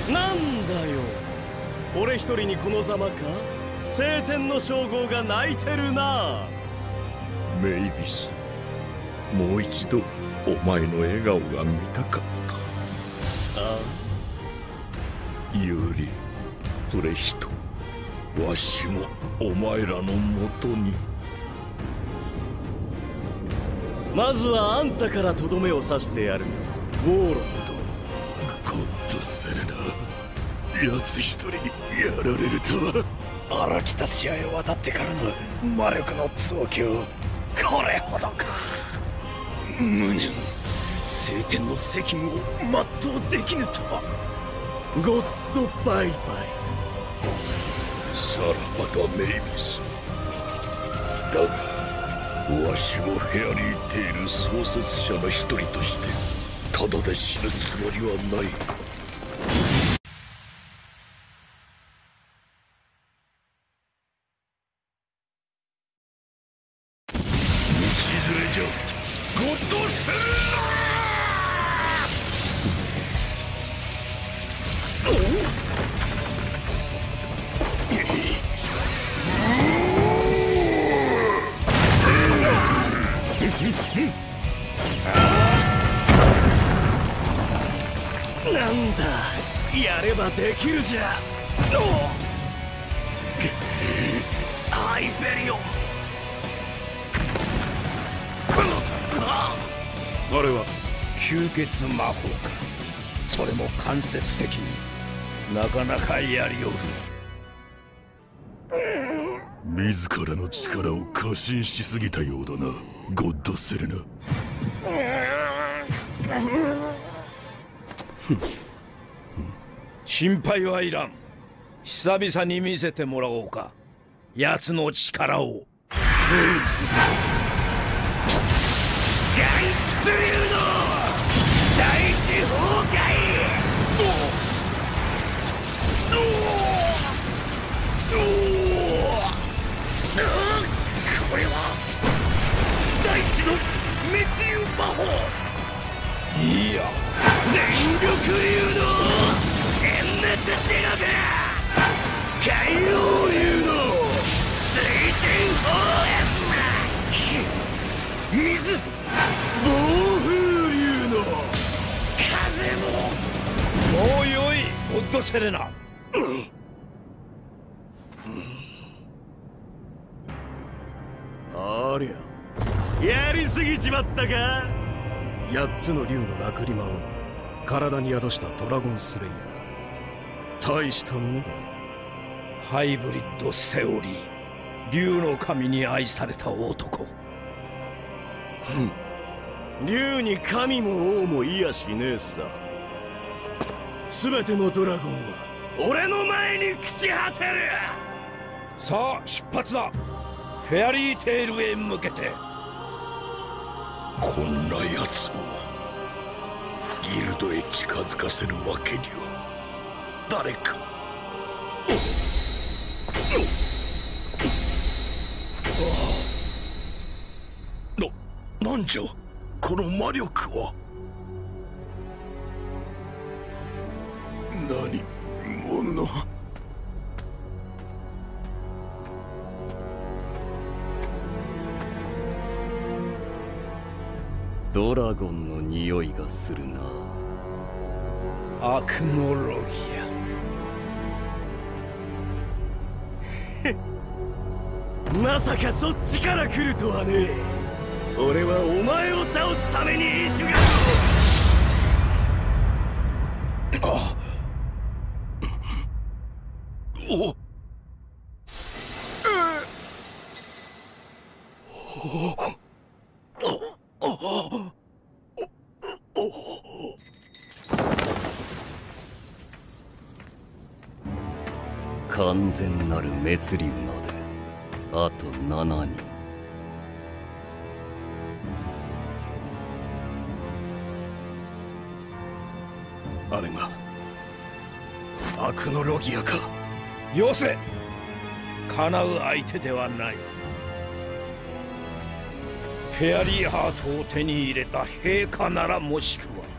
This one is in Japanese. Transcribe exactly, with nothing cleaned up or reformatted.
なんだよ、俺一人にこのざまか。晴天の称号が泣いてるな。 メイビス、もう一度お前の笑顔が見たかった。 ああ、ユーリ、プレヒト、わしもお前らのもとに。 まずはあんたからとどめを刺してやるよ、ウォーロット。 ゴッドセレナ、奴一人にやられるとは。荒北市へ渡ってからの魔力の増強、これほどか。無念、晴天の責務を全うできぬとは。 ゴッドバイバイ。 さらばだメイビス。だがわしもフェアリーテイル創設者の一人としてただで死ぬつもりはない。道連れじゃゴッドセレナ。 なんだ、やればできるじゃ。 ハイペリオン。 あれは吸血魔法か。それも間接的になかなかやりおる。 自らの力を過信しすぎたようだな、ゴッドセレナ。 心配はいらん。久々に見せてもらおうか、奴の力を。 ガンクス流の大地崩壊。これは大地の滅流魔法。 いや、 電力流の炎熱テラだ。海洋流の水天砲炎。水、暴風流の風も。 もうよい、ゴッドセレナ。 ありゃ、やりすぎちまったか。八つの竜のラクリマを体に宿したドラゴンスレイヤー、大したものだ。 ハイブリッドセオリー、竜の神に愛された男。 ふん、竜に神も王もいやしねえさ。全てのドラゴンは俺の前に朽ち果てる。 さあ出発だ、フェアリーテールへ向けて。 こんな奴をギルドへ近づかせるわけには。誰か。な、なんじゃこの魔力は。何者。 ドラゴンの匂いがするな。 アクノロギア。まさかそっちから来るとはね。俺はお前を倒すためにイシュガルを。 あお完全なる滅竜まであとななにん。あれがアクノロギアか。 よせ、叶う相手ではない。フェアリーハートを手に入れた陛下ならもしくは